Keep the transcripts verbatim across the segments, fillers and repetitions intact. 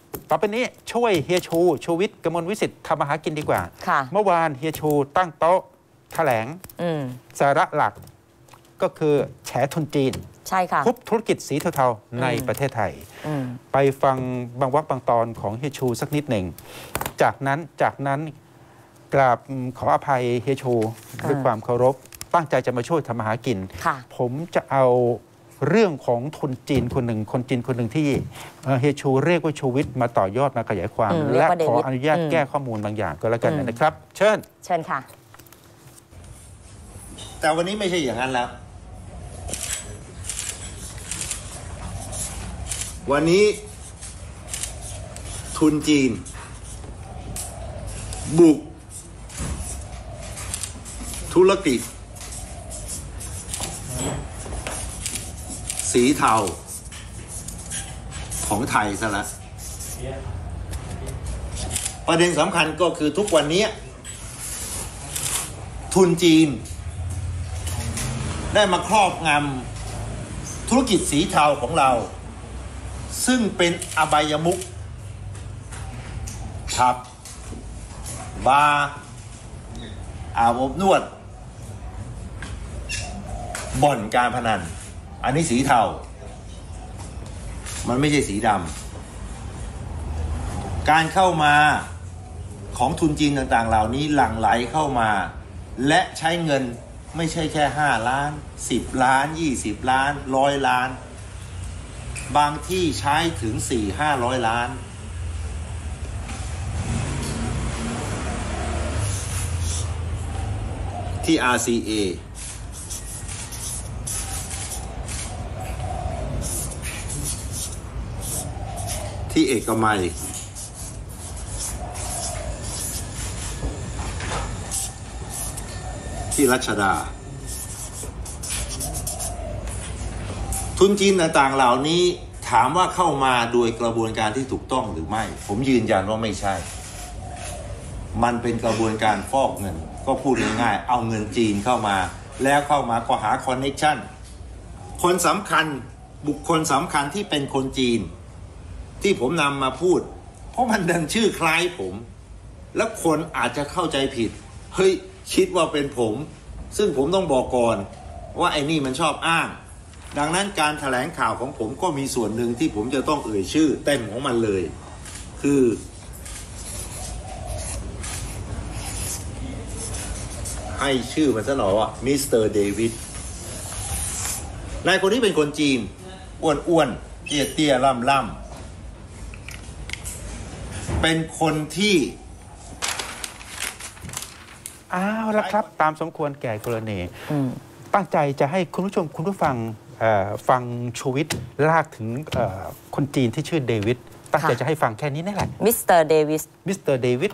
ต่อไปนี้ช่วยเฮียชูชูวิทย์กมลวิสิทธิ์ทำมาหากินดีกว่าเมื่อวานเฮียชูตั้งโต๊ะแถลงสาระหลักก็คือแฉทุนจีนใช่ค่ะทุบธุรกิจสีเทาๆในประเทศไทยไปฟังบางวรรคบางตอนของเฮียชูสักนิดหนึ่งจากนั้นจากนั้นกราบขออภัยเฮียชูด้วยความเคารพตั้งใจจะมาช่วยทำมาหากินผมจะเอาเรื่องของทุนจีนคนหนึ่งคนจีนคนหนึ่งที่เฮียชูเรียกว่าชูวิทย์มาต่อยอดมาขยายความและขออนุญาตแก้ข้อมูลบางอย่างก็แล้วกันนะครับเชิญเชิญค่ะแต่วันนี้ไม่ใช่อย่างนั้นแล้ววันนี้ทุนจีนบุกธุรกิจสีเทาของไทยซะแล้วประเด็นสำคัญก็คือทุกวันนี้ทุนจีนได้มาครอบงำธุรกิจสีเทาของเราซึ่งเป็นอบายมุขผับบาร์อาบอบนวดบ่อนการพนันอันนี้สีเทามันไม่ใช่สีดำการเข้ามาของทุนจีนต่างๆเหล่านี้หลั่งไหลเข้ามาและใช้เงินไม่ใช่แค่ห้าล้านสิบล้านยี่สิบล้านร้อยล้านบางที่ใช้ถึงสี่ห้าร้อยล้านที่ อาร์ ซี เอ ที่เอกมัยที่รัชดาทุนจีนต่างๆเหล่านี้ถามว่าเข้ามาโดยกระบวนการที่ถูกต้องหรือไม่ผมยืนยันว่าไม่ใช่มันเป็นกระบวนการฟอกเงินก็พูดง่ายๆเอาเงินจีนเข้ามาแล้วเข้ามาก็หาคอนเนคชั่นคนสำคัญบุคคลสำคัญที่เป็นคนจีนที่ผมนำมาพูดเพราะมันดันชื่อคล้ายผมแล้วคนอาจจะเข้าใจผิดเฮ้ยคิดว่าเป็นผมซึ่งผมต้องบอกก่อนว่าไอ้นี่มันชอบอ้างดังนั้นการแถลงข่าวของผมก็มีส่วนหนึ่งที่ผมจะต้องเอ่ยชื่อเต็มของมันเลยคือให้ชื่อมันซะหน่อยว่ามิสเตอร์เดวิดนายคนนี้เป็นคนจีนอ้วนอ้วนเตี้ยเตี้ยล่ำล่ำเป็นคนที่อ้าวแล้วครับตามสมควรแก่กรณีตั้งใจจะให้คุณผู้ชมคุณผู้ฟังฟังชูวิทย์ลากถึงคนจีนที่ชื่อเดวิดตั้งใจจะให้ฟังแค่นี้นี่แหละมิสเตอร์เดวิดมิสเตอร์เดวิด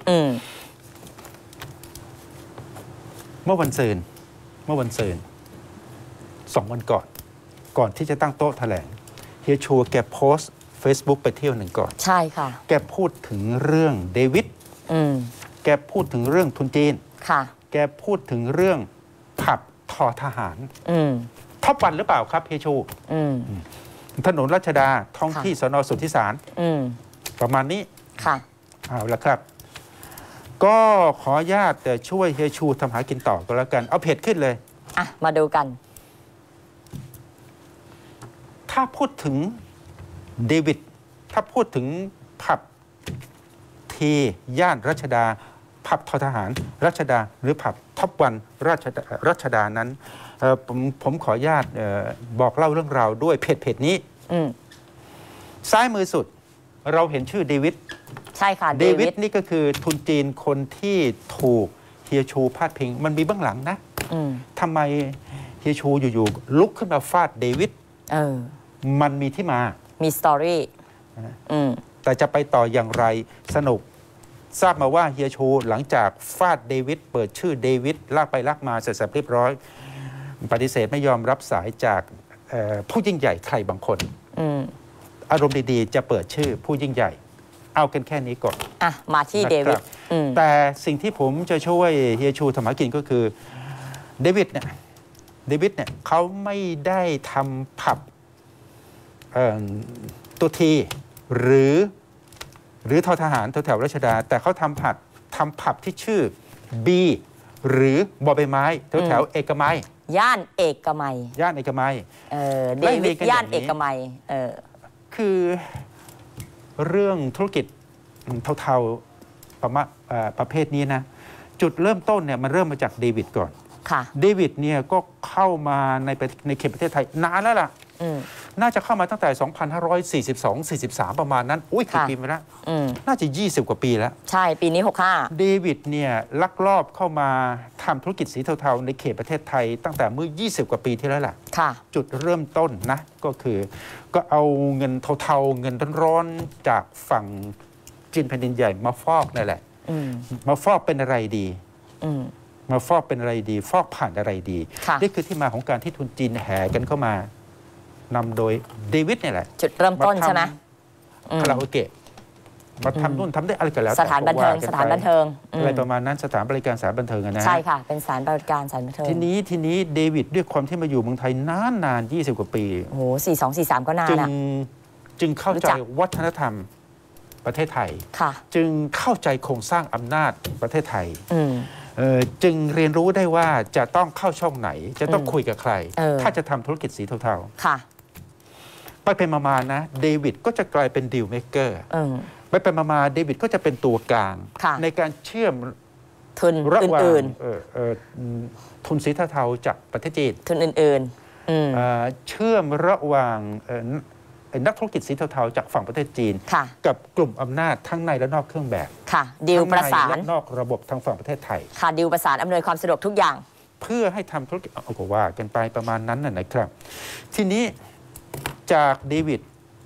เมื่อวันศุกร์เมื่อวันศุกร์สองวันก่อนก่อนที่จะตั้งโต๊ะแถลงเฮียชูแกโพสต์ Facebook ไปเที่ยวหนึ่งก่อนใช่ค่ะแกพูดถึงเรื่องเดวิดแกพูดถึงเรื่องทุนจีนค่ะแกพูดถึงเรื่องผับทอทหารท็อปวันหรือเปล่าครับเฮียชูถนนรัชดาท้องที่สน.สุทธิสารประมาณนี้ค่ะเอาละครับก็ขออนุญาตช่วยเฮียชูทำหากินต่อก็แล้วกันเอาเพจขึ้นเลยอ่ะมาดูกันถ้าพูดถึงเดวิดถ้าพูดถึงผับทีย่านรัชดาผับทอทหารรัชดาหรือผับท็อปวันราชรัชดานั้นผมผมขออนุญาตบอกเล่าเรื่องราวด้วยเพจเพจนี้ซ้ายมือสุดเราเห็นชื่อเดวิดใช่ค่ะเดวิดนี่ก็คือทุนจีนคนที่ถูกเฮียชูพาดพิงมันมีเบื้องหลังนะทำไมเฮียชูอยู่ๆลุกขึ้นมาฟาดเดวิดมันมีที่มามีสตอรี่แต่จะไปต่ออย่างไรสนุกทราบมาว่าเฮียชูหลังจากฟาดเดวิดเปิดชื่อเดวิดลากไปลากมาเสร็จสับเรียบร้อยปฏิเสธไม่ยอมรับสายจากผู้ยิ่งใหญ่ใครบางคนอารมณ์ดีๆจะเปิดชื่อผู้ยิ่งใหญ่เอากันแค่นี้ก่อนอ่ะมาที่เดวิดแต่สิ่งที่ผมจะช่วยเฮียชูทำหากินก็คือเดวิดเนี่ยเดวิดเนี่ยเขาไม่ได้ทำผับตัวทีหรือหรือทอทหารแถวๆรัชดา แต่เขาทำผับทำผับที่ชื่อ B หรือบอใบไม้แถวๆเอกมัยย่านเอกมัยย่านเอกมัยเออเดไล่วิเรีดยงกันย่านอย่างนี้เอกมัยเออคือเรื่องธุรกิจเทาๆประมาเอ่อประเภทนี้นะ จุดเริ่มต้นเนี่ยมันเริ่มมาจากเดวิดก่อนค่ะเดวิดเนี่ยก็เข้ามาในประในเขตประเทศไทยนานแล้วล่ะอืมน่าจะเข้ามาตั้งแต่ สองพันห้าร้อยสี่สิบสอง สี่สิบสาม ประมาณนั้น อุ้ยกี่ค่ะปีมาแล้วอืมน่าจะ ยี่สิบ กว่าปีแล้วใช่ปีนี้หกห้าเดวิดเนี่ยลักลอบเข้ามาทำธุรกิจสีเทาๆในเขตประเทศไทยตั้งแต่เมื่อ ยี่สิบ กว่าปีที่แล้วล่ะค่ะจุดเริ่มต้นนะก็คือก็เอาเงินเทาๆเงินร้อนๆจากฝั่งจีนแผ่นดินใหญ่มาฟอกนั่นแหละอืมมาฟอกเป็นอะไรดีอืมมาฟอกเป็นอะไรดี ฟอกผ่านอะไรดีค่ะนี่คือที่มาของการที่ทุนจีนแห่กันเข้ามานำโดยเดวิดเนี่ยแหละจุดเริ่มต้นใช่ไหมอืมคาราโอเกะมาทำนู่นทำได้อะไรกันแล้วสถานบันเทิงแต่สก็ถานว่กับันเทิงอืมอะไรประมาณนั้นสถานบริการสถานบันเทิงอะนะใช่ค่ะ เป็นสถานบริการสถานบันเทิงทีนี้ทีนี้เดวิดด้วยความที่มาอยู่เมืองไทยนานนานยี่สิบกว่าปีโอ้โหสี่สองสี่สามก็นานจึงอ่ะจึงเข้ารู้ใจจักวัฒนธรรมประเทศไทยค่ะจึงเข้าใจโครงสร้างอำนาจประเทศไทยอืมเอ่อจึงเรียนรู้ได้ว่าจะต้องเข้าช่องไหน จะต้องอืมคุยกับใครเออถ้าจะทำธุรกิจสีเทาค่ะๆไปเป็นมาๆนะเดวิดก็จะกลายเป็นดีลเมเกอร์อืมไปเป็นมาๆเดวิดก็จะเป็นตัวกลางค่ะในการเชื่อมทุนระหว่างอื่นเอ่อเอ่อทุนสีเทาๆจากประเทศจีนๆ ทุนอื่นๆ อืมเอ่อเชื่อมระหว่างเอ่อนักธุรกิจสีเทาๆจากฝั่งประเทศจีนค่ะกับกลุ่มอำนาจทั้งในและนอกเครื่องแบบค่ะ ดิวทั้งประในสานและนอกระบบทางฝั่งประเทศไทยค่ะ ดิวประสานอำนวยความสะดวกทุกอย่างเพื่อให้ทำธุรกิจเอาก็ว่ากันไปประมาณนั้นน่ะนะครับ ทีนี้จากเดวิด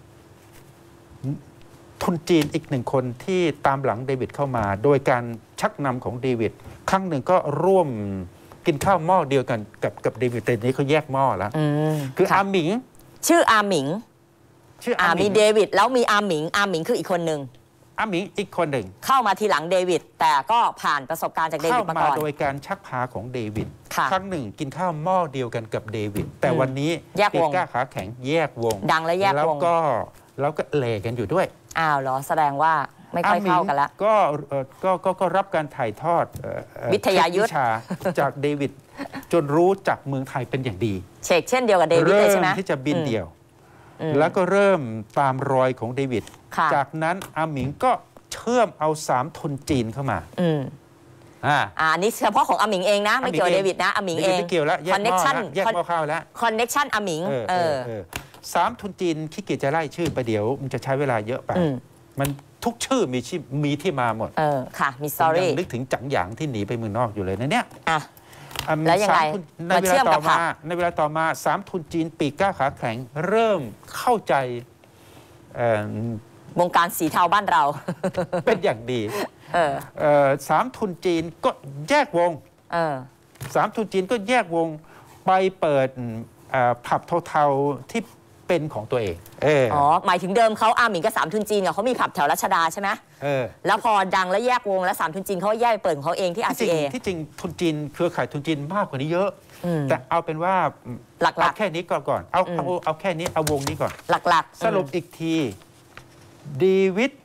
ทุนจีนอีกหนึ่งคนที่ตามหลังเดวิดเข้ามา โดยการชักนำของเดวิดครั้งหนึ่งก็ร่วมกินข้าวหม้อเดียวกันกับกับเดวิดแต่นี้เขาแยกหม้อแล้วอืมคือค่ะอาหมิงชื่ออาหมิงชื่ออ่าอาหมิมีงเดวิดแล้วมีอาหมิง อาหมิงคืออีกคนหนึ่งอาหมิงอีกคนหนึ่งเข้ามาทีหลังเดวิด แต่ก็ผ่านประสบการณ์จากเดเข้าวิดมามาก่อนโดยการชักพาของเดวิดค่ะครั้งหนึ่งกินข้าวหม้อเดียวกันกับเดวิดแต่อืมวันนี้แยกวงเกล้าขาแข็งแยกวงดังและแยกวงแล้วก็แล้วก็เหลกันอยู่ด้วยอ้าวเหรอ แสดงว่าไม่ค่อยเข้ากันละก็เอ่อก็ก็ก็รับการถ่ายทอดเอ่อเอ่อวิทยายุทธวิชาจากเดวิดจนรู้จักเมืองไทยเป็นอย่างดีเชกเช่นเดียวกับเดวิดเลยใช่ไหมที่จะบินเดี่ยวอืมแล้วก็เริ่มตามรอยของเดวิดค่ะจากนั้นอาหมิงก็เชื่อมเอาสามทุนจีนเข้ามาอืมอ่าอ่าอันนี้เฉพาะของอาหมิงเองนะ ไม่เกี่ยวกับเดวิดนะอาหมิงเองไม่เกี่ยวแล้วแยกคอนหเน็ม้กอชั่นแล้วแยกหม้อข้าวแล้วคอนเน็กชั่นอาหมิงเออเอเอออเออสามทุนจีนขี้เกียจจะไล่ชื่อไปเดี๋ยวมันจะใช้เวลาเยอะไปอืมมันทุกชื่อมีชื่อมีที่มาหมดเออ ค่ะ มีสผตอมยัรี่นึกถึงจังหยางที่หนีไปเมืองนอกอยู่เลยนะเนี่ยอ่ะอืมแล้วยังไงสามทุนในมาเวเชื่ลาอมกัต่บอผัมาบในเวลาต่อมาสามทุนจีนปีกกล้าขาแข็งเริ่มเข้าใจเอ่อวงการสีเทาบ้านเราเป็นอย่างดีเออเอ่อสามทุนจีนก็แยกวงเออสามทุนจีนก็แยกวงไปเปิดเอ่อผับเทาๆที่เป็นของตัวเองเอออ๋อ หมายถึงเดิมเขาอาหมิงกับสามทุนจีนเนี่ยเขามีผับแถวรัชดาใช่ไหมเออแล้วพอดังแล้วแยกวงแล้วสามทุนจีนเขาก็แยกไปเปิดของเขาเองที่อาที่ซีจริเองที่จริงทุนจีนเครือข่ายทุนจีนมากกว่านี้เยอะอืมแต่เอาเป็นว่าหลักๆเอาแค่นี้ก่อนก่อนเอาอืมเอาเอาแค่นี้เอาวงนี้ก่อนหลักๆสรุปอีกทีเดวิด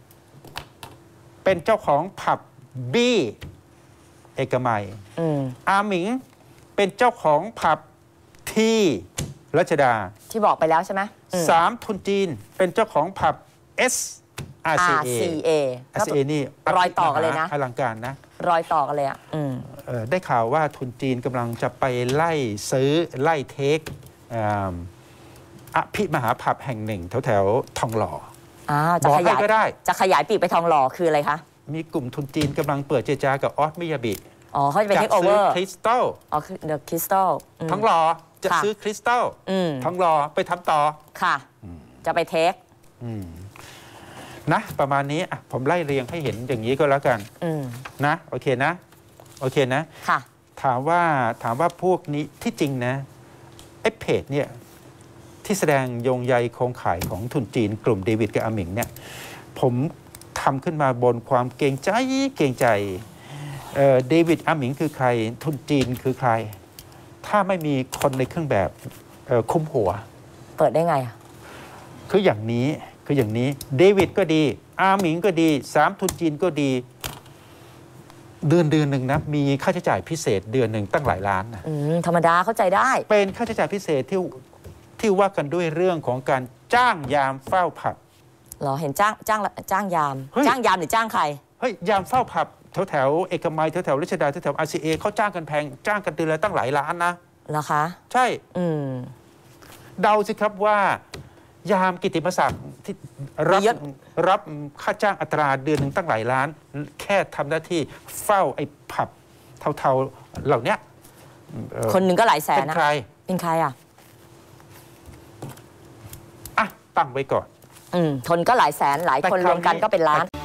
เป็นเจ้าของผับบี้เอกมัยอืมอาหมิงเป็นเจ้าของผับที่รัชดาที่บอกไปแล้วใช่ไหมอืมสามทุนจีนเป็นเจ้าของผับ S อาร์ ซี เออาร์ ซี เออาร์ ซี เอ นี่รอยต่อกันเลยนะอลังการนะรอยต่อกันเลยอ่ะ อืมเอ่อได้ข่าวว่าทุนจีนกำลังจะไปไล่ซื้อไล่เทคอ่าอภิมหาผับแห่งหนึ่งแถวแถวๆทองหล่ออ่า จะบอกขให้ยายก็ได้จะขยายปีกไปทองหล่อคืออะไรคะมีกลุ่มทุนจีนกำลังเปิดเจรจากับออสมิยาบิอ๋อเขาจะเป็นจะเทคโอเวซื้ออร์คริสตัลอ๋อคือเดอะคริสตัลทองหล่อจะค่ะซื้อคริสตัลอืมทองหล่อไปทำต่อค่ะ จะไปเทคอืมนะประมาณนี้อ่ะผมไล่เรียงให้เห็นอย่างนี้ก็แล้วกันอืมนะโอเคนะโอเคนะค่ะถามว่าถามว่าพวกนี้ที่จริงนะไอ้เพจเนี่ยที่แสดงโยงใยโครงข่ายของทุนจีนกลุ่มเดวิดกับอาหมิงเนี่ยผมทำขึ้นมาบนความเกรงใจเกรงใจเอ่อเดวิดอาหมิงคือใครทุนจีนคือใคร ถ้าไม่มีคนในเครื่องแบบเอ่อคุมหัวเปิดได้ไงอ่ะคืออย่างนี้คืออย่างนี้เดวิดก็ดีอาหมิงก็ดีสามทุนจีนก็ดีเดือนเดือนหนึ่งนะมีค่าใช้จ่ายพิเศษเดือนหนึ่งตั้งหลายล้านนะอืมธรรมดาเข้าใจได้เป็นค่าใช้จ่ายพิเศษที่ที่ว่ากันด้วยเรื่องของการจ้างยามเฝ้าผับเหรอเห็นจ้างจ้างจ้างยามเฮ้ยจ้างยามหรือจ้างใครเฮ้ยยามเฝ้าผับแถวแถวๆเอกมัยแถวแถวๆรัชดาแถวแถวอาร์ซีเอเขาจ้างกันแพงจ้างกันเดือนละตั้งหลายล้านนะเหรอคะใช่อืมเดาสิครับว่ายามกิตติมศักดิ์ที่รับมียศรับค่าจ้างอัตราเดือนหนึ่งตั้งหลายล้าน แค่ทำหน้าที่เฝ้าไอ้ผับเทาๆเหล่านี้เอ่อคนหนึ่งก็หลายแสเป็น นนะใครเป็นใครอ่ะอ่ะตั้งไว้ก่อนอืมทนก็หลายแสนหลายแต่คนครราววมกันนี้ก็เป็นล้าน